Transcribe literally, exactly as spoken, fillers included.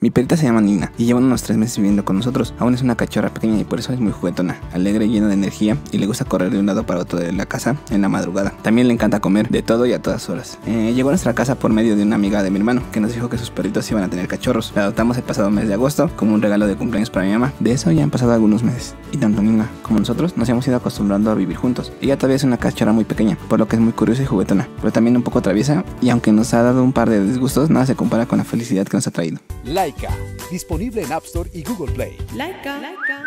Mi perrita se llama Nina y lleva unos tres meses viviendo con nosotros. Aún es una cachorra pequeña y por eso es muy juguetona, alegre, llena de energía y le gusta correr de un lado para otro de la casa en la madrugada. También le encanta comer de todo y a todas horas. Eh, llegó a nuestra casa por medio de una amiga de mi hermano que nos dijo que sus perritos iban a tener cachorros. La adoptamos el pasado mes de agosto como un regalo de cumpleaños para mi mamá. De eso ya han pasado algunos meses y tanto Nina como nosotros nos hemos ido acostumbrando a vivir juntos. Ella todavía es una cachorra muy pequeña, por lo que es muy curiosa y juguetona, pero también un poco traviesa, y aunque nos ha dado un par de disgustos, nada se compara con la felicidad que nos ha traído. Laika, disponible en App Store y Google Play. Laika. Laika.